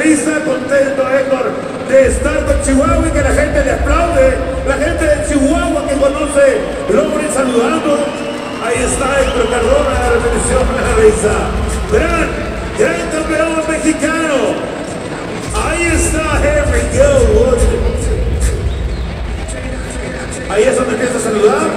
risa, contento Héctor de estar con Chihuahua y que la gente le aplaude. La gente de Chihuahua que conoce, Logren saludando. Ahí está Héctor Cardona, la repetición de la risa. Gran campeón mexicano. Ahí está Henry Gilwood. Ahí es donde empieza a saludar.